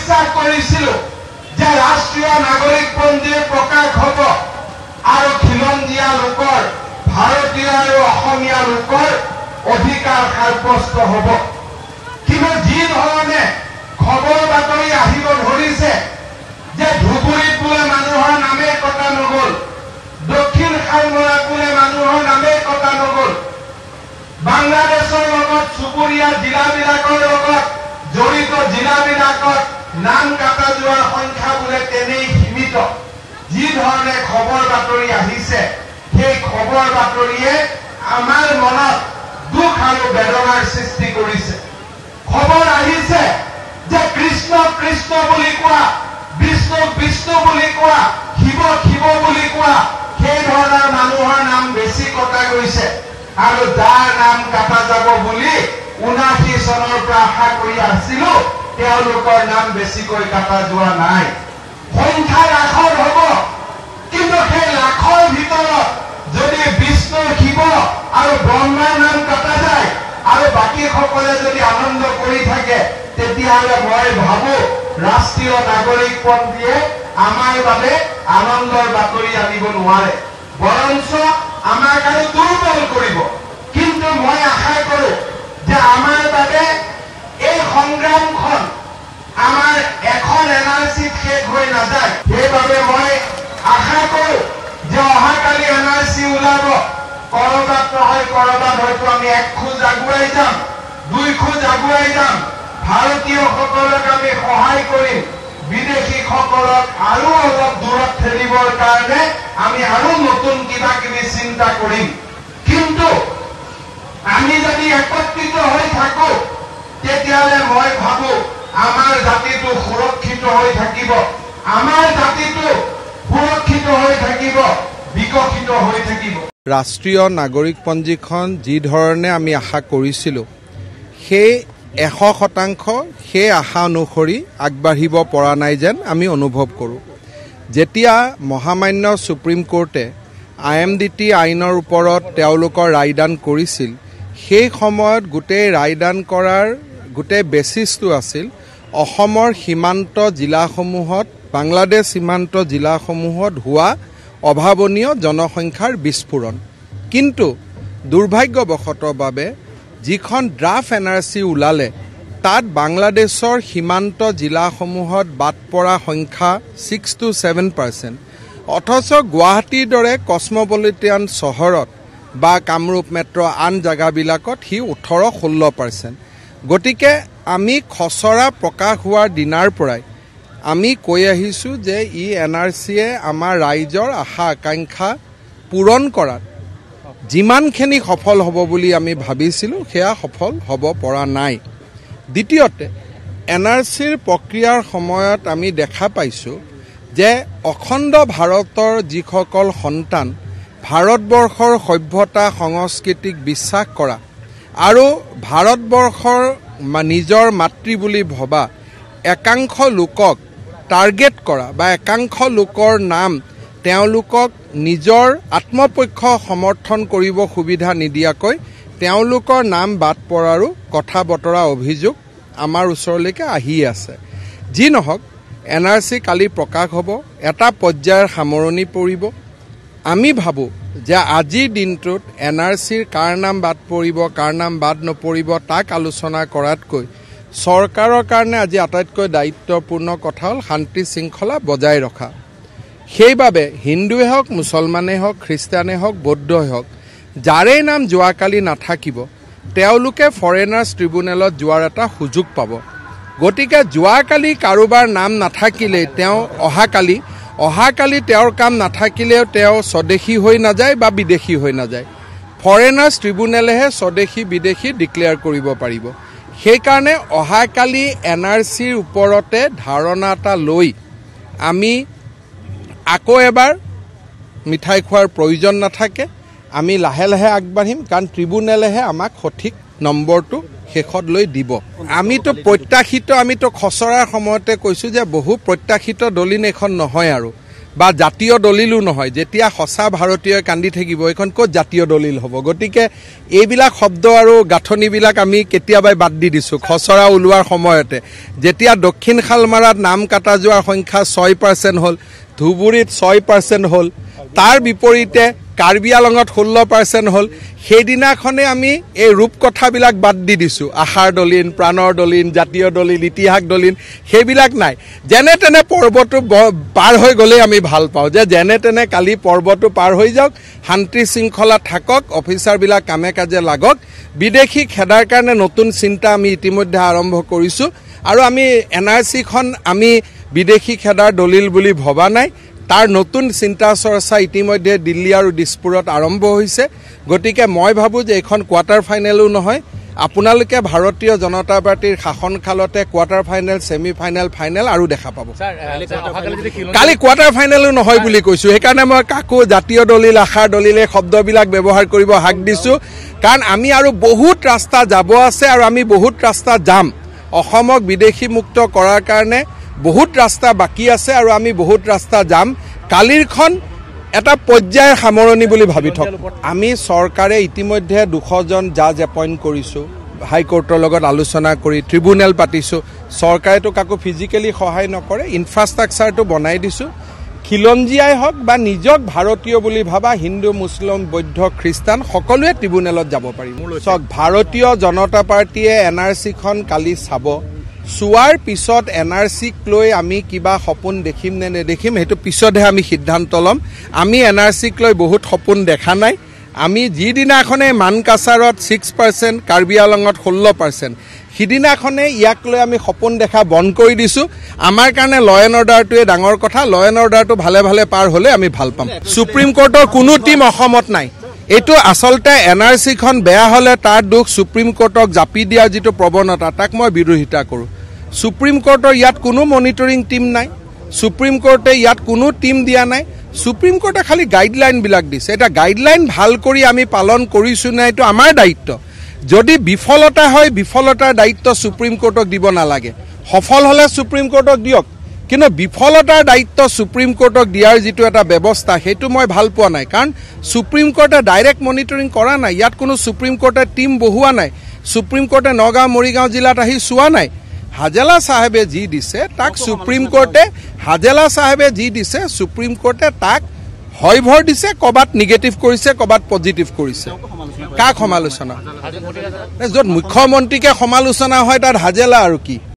বিশ্বাস কৰিছিলোঁ যে ৰাষ্ট্ৰীয় নাগৰিকপঞ্জীৰ প্ৰকাশ হ'ব আৰু খিলঞ্জীয়া লোকৰ ভাৰতীয় আৰু অসমীয়া লোকৰ অধিকাৰ সাব্যস্ত হ'ব। কিন্তু যি ধৰণে খবৰ বাতৰি আহিব ধৰিছে যে ধুবুৰীত বোলে মানুহৰ নামে কটা নগ'ল, দক্ষিণ শালমৰাত বোলে মানুহৰ নামে কটা নগ'ল, বাংলাদেশৰ লগত চুবুৰীয়া জিলাবিলাকৰ লগত জড়িত জিলাবিলাকত নাম কাটা যোৱাৰ সংখ্যা বোলে তেনেই সীমিত। যি ধৰণে খবৰ বাতৰি আহিছে সেই খবৰ বাতৰিয়ে আমাৰ মনত দুখ আৰু বেদনাৰ সৃষ্টি কৰিছে। খবৰ আহিছে যে কৃষ্ণ কৃষ্ণ বুলি কোৱা, বিষ্ণু বিষ্ণু বুলি কোৱা, শিৱ শিৱ বুলি কোৱা সেই ধৰণৰ মানুহৰ নাম বেছি কটা গৈছে আৰু যাৰ নাম কাটা যাব বুলি ৭৯ চনৰ পৰা আশা কৰি আছিলো তেওঁলোকৰ নাম বেছিকৈ কাটা যোৱা নাই। সংখ্যা লাখৰ হ'ব, কিন্তু সেই লাখৰ ভিতৰত যদি বিষ্ণু শিৱ আৰু ব্ৰহ্মাৰ নাম কাটা যায় আৰু বাকীসকলে যদি আনন্দ কৰি থাকে তেতিয়াহ'লে মই ভাবো ৰাষ্ট্ৰীয় নাগৰিকপঞ্জীয়ে আমাৰ বাবে আনন্দৰ বাতৰি আনিব নোৱাৰে, বৰঞ্চ আমাক আৰু দুৰ্বল কৰিব। কিন্তু মই আশা কৰো যে আমাৰ বাবে এই সংগ্ৰামখন আমাৰ এখন এনআৰচিত শেষ হৈ নাযায়। সেইবাবে মই আশা কৰো যে অহাকালি এনআৰচি ওলাব, কৰবাত নহয় কৰবাত হয়তো আমি এক খোজ আগুৱাই যাম, দুই খোজ আগুৱাই যাম। ভাৰতীয়সকলক আমি সহায় কৰিম, বিদেশীসকলক আৰু অলপ দূৰত ঠেলিবৰ কাৰণে আমি আৰু নতুন কিবা কিবি চিন্তা কৰিম। কিন্তু আমি যদি একত্ৰিত হৈ থাকো তেতিয়াহ'লে মই ভাবো আমাৰ জাতিটো সুৰক্ষিত হৈ থাকিব, আমাৰ জাতিটো সুৰক্ষিত হৈ থাকিব, বিকশিত হৈ থাকিব। ৰাষ্ট্ৰীয় নাগৰিকপঞ্জীখন যি ধৰণে আমি আশা কৰিছিলোঁ সেই ১০০% সেই আশা অনুসৰি আগবাঢ়িব পৰা নাই যেন আমি অনুভৱ কৰোঁ। যেতিয়া মহামান্য সুপ্ৰিম কোৰ্টে IMDT আইনৰ ওপৰত তেওঁলোকৰ ৰায়দান কৰিছিল সেই সময়ত গোটেই ৰায়দান কৰাৰ গোটেই বেচিছটো আছিল অসমৰ সীমান্ত জিলাসমূহত, বাংলাদেশ সীমান্ত জিলাসমূহত হোৱা অভাৱনীয় জনসংখ্যাৰ বিস্ফোৰণ। কিন্তু দুৰ্ভাগ্যবশতভাৱে যিখন ড্ৰাফ্ট এনআৰচি ওলালে তাত বাংলাদেশৰ সীমান্ত জিলাসমূহত বাদ পৰা সংখ্যা 6 to 7%, অথচ গুৱাহাটীৰ দৰে কসমপলিটান চহৰত বা কামৰূপ মেট্ৰ' আন জেগাবিলাকত সি 18-16%। গতিকে আমি খচৰা প্ৰকাশ হোৱাৰ দিনাৰ পৰাই আমি কৈ আহিছোঁ যে ই এনআৰচিয়ে আমাৰ ৰাইজৰ আশা আকাংক্ষা পূৰণ কৰাত যিমানখিনি সফল হ'ব বুলি আমি ভাবিছিলোঁ সেয়া সফল হ'ব পৰা নাই। দ্বিতীয়তে এনআৰচিৰ প্ৰক্ৰিয়াৰ সময়ত আমি দেখা পাইছোঁ যে অখণ্ড ভাৰতৰ যিসকল সন্তান ভাৰতবৰ্ষৰ সভ্যতা সংস্কৃতিক বিশ্বাস কৰা আৰু ভাৰতবৰ্ষৰ নিজৰ মাতৃ বুলি ভবা একাংশ লোকক টাৰ্গেট কৰা বা একাংশ লোকৰ নাম তেওঁলোকক নিজৰ আত্মপক্ষ সমৰ্থন কৰিব সুবিধা নিদিয়াকৈ তেওঁলোকৰ নাম বাদ পৰাৰো কথা বতৰা অভিযোগ আমাৰ ওচৰলৈকে আহি আছে। যি নহওক এনআৰচি কালি প্ৰকাশ হ'ব, এটা পৰ্যায়ৰ সামৰণি পৰিব। আমি ভাবোঁ যে আজিৰ দিনটোত এনআৰচিৰ কাৰ নাম বাদ পৰিব কাৰ নাম বাদ নপৰিব তাক আলোচনা কৰাতকৈ চৰকাৰৰ কাৰণে আজি আটাইতকৈ দায়িত্বপূৰ্ণ কথা হ'ল শান্তি শৃংখলা বজাই ৰখা। সেইবাবে হিন্দুৱে হওক, মুছলমানেই হওক, খ্ৰীষ্টানেই হওক, বৌদ্ধই হওক, যাৰেই নাম যোৱাকালি নাথাকিব তেওঁলোকে ফৰেনাৰ্ছ ট্ৰিব্যুনেলত যোৱাৰ এটা সুযোগ পাব। গতিকে যোৱাকালি কাৰোবাৰ নাম নাথাকিলেই তেওঁ অহাকালি তেওঁৰ কাম নাথাকিলেও তেওঁ স্বদেশী হৈ নাযায় বা বিদেশী হৈ নাযায়। ফৰেনাৰ্ছ ট্ৰিব্যুনেলেহে স্বদেশী বিদেশী ডিক্লেয়াৰ কৰিব পাৰিব। সেইকাৰণে অহাকালি এনআৰচিৰ ওপৰতে ধাৰণা এটা লৈ আমি আকৌ এবাৰ মিঠাই খোৱাৰ প্ৰয়োজন নাথাকে, আমি লাহে লাহে আগবাঢ়িম, কাৰণ ট্ৰিব্যুনেলেহে আমাক সঠিক নম্বৰটো শেষত লৈ দিব। আমিতো খচৰাৰ সময়তে কৈছোঁ যে বহু প্ৰত্যাশিত দলিন এখন নহয় আৰু বা জাতীয় দলিলো নহয় যেতিয়া সঁচা ভাৰতীয় কান্দি থাকিব এইখন ক'ত জাতীয় দলিল হ'ব গতিকে এইবিলাক শব্দ আৰু গাঁথনিবিলাক আমি কেতিয়াবাই বাদ দি দিছোঁ খচৰা ওলোৱাৰ সময়তে যেতিয়া দক্ষিণ শালমাৰাত নাম কাটা যোৱাৰ সংখ্যা 6% হ'ল ধুবুৰীত 6% হ'ল তাৰ বিপৰীতে কাৰ্বি আলঙত 16% হ'ল সেইদিনাখনে আমি এই ৰূপকথাবিলাক বাদ দি দিছোঁ আশাৰ দলিন প্ৰাণৰ দলিন জাতীয় দলিন ইতিহাস দলিন সেইবিলাক নাই যেনে তেনে পৰ্বটো পাৰ হৈ গ'লেই আমি ভাল পাওঁ যে যেনে তেনে কালি পৰ্বটো পাৰ হৈ যাওক শান্তি শৃংখলা থাকক অফিচাৰবিলাক কামে কাজে লাগক বিদেশী খেদাৰ কাৰণে নতুন চিন্তা আমি ইতিমধ্যে আৰম্ভ কৰিছোঁ আৰু আমি NRCখন আমি বিদেশী খেদাৰ দলিল বুলি ভবা নাই তাৰ নতুন চিন্তা চৰ্চা ইতিমধ্যে দিল্লী আৰু দিছপুৰত আৰম্ভ হৈছে গতিকে মই ভাবোঁ যে এইখন কোৱাৰ্টাৰ ফাইনেলো নহয় আপোনালোকে ভাৰতীয় জনতা পাৰ্টিৰ শাসনকালতে quarter final semi final final আৰু দেখা পাব কালি কোৱাৰ্টাৰ ফাইনেলো নহয় বুলি কৈছোঁ সেইকাৰণে মই কাকো জাতীয় দলিল আশাৰ দলিল এই শব্দবিলাক ব্যৱহাৰ কৰিব হাক দিছোঁ কাৰণ আমি আৰু বহুত ৰাস্তা যাব আছে আৰু আমি বহুত ৰাস্তা যাম অসমক বিদেশী মুক্ত কৰাৰ কাৰণে বহুত ৰাস্তা বাকী আছে আৰু আমি বহুত ৰাস্তা যাম কালিৰখন এটা পৰ্যায়ৰ সামৰণি বুলি ভাবি থাক আমি চৰকাৰে ইতিমধ্যে 200 জন জাজ এপইণ্ট কৰিছোঁ হাইকোৰ্টৰ লগত আলোচনা কৰি ট্ৰিব্যুনেল পাতিছোঁ চৰকাৰেতো কাকো ফিজিকেলি সহায় নকৰে ইনফ্ৰাষ্ট্ৰাকচাৰটো বনাই দিছোঁ খিলঞ্জীয়াই হওক বা নিজক ভাৰতীয় বুলি ভাবা হিন্দু মুছলিম বৌদ্ধ খ্ৰীষ্টান সকলোৱে ট্ৰিব্যুনেলত যাব পাৰিব চাওক ভাৰতীয় জনতা পাৰ্টীয়ে NRCখন কালি চাব চোৱাৰ পিছত NRCক লৈ আমি কিবা সপোন দেখিম নে নেদেখিম সেইটো পিছতহে আমি সিদ্ধান্ত ল'ম আমি NRCক লৈ বহুত সপোন দেখা নাই আমি যিদিনাখনে মানকাছাৰত 6% কাৰ্বি আলঙত 16% সিদিনাখনে ইয়াক লৈ আমি সপোন দেখা বন্ধ কৰি দিছোঁ আমাৰ কাৰণে ল এণ্ড অৰ্ডাৰটোৱে ডাঙৰ কথা ল এণ্ড অৰ্ডাৰটো ভালে ভালে পাৰ হ'লে আমি ভাল পাম সুপ্ৰিম কোৰ্টৰ কোনো টিম অসমত নাই এইটো আচলতে NRCখন বেয়া হ'লে তাৰ দুখ সুপ্ৰিম কোৰ্টক জাপি দিয়াৰ যিটো প্ৰৱণতা তাক মই বিৰোধিতা কৰোঁ সুপ্ৰিম কোৰ্টৰ ইয়াত কোনো মনিটৰিং টিম নাই সুপ্ৰিম কোৰ্টে ইয়াত কোনো টিম দিয়া নাই সুপ্ৰিম কোৰ্টে খালি গাইডলাইনবিলাক দিছে এটা গাইডলাইন ভাল কৰি আমি পালন কৰিছোঁ নে এইটো আমাৰ দায়িত্ব যদি বিফলতা হয় বিফলতাৰ দায়িত্ব সুপ্ৰিম কোৰ্টক দিব নালাগে সফল হ'লে সুপ্ৰিম কোৰ্টক দিয়ক কিন্তু বিফলতাৰ দায়িত্ব সুপ্ৰিম কোৰ্টক দিয়াৰ যিটো এটা ব্যৱস্থা সেইটো মই ভাল পোৱা নাই কাৰণ সুপ্ৰিম কোৰ্টে ডাইৰেক্ট মনিটৰিং কৰা নাই ইয়াত কোনো সুপ্ৰিম কোৰ্টে টিম বহোৱা নাই সুপ্ৰিম কোৰ্টে নগাঁও মৰিগাঁও জিলাত আহি চোৱা নাই হাজেলা চাহেবে যি দিছে তাক সুপ্ৰিম কোৰ্টে হাজেলা চাহেবে যি দিছে সুপ্ৰিম কোৰ্টে তাক হয় ভৰ দিছে ক'ৰবাত নিগেটিভ কৰিছে ক'ৰবাত পজিটিভ কৰিছে কাক সমালোচনা য'ত মুখ্যমন্ত্ৰীকে সমালোচনা হয় তাত হাজেলা আৰু কি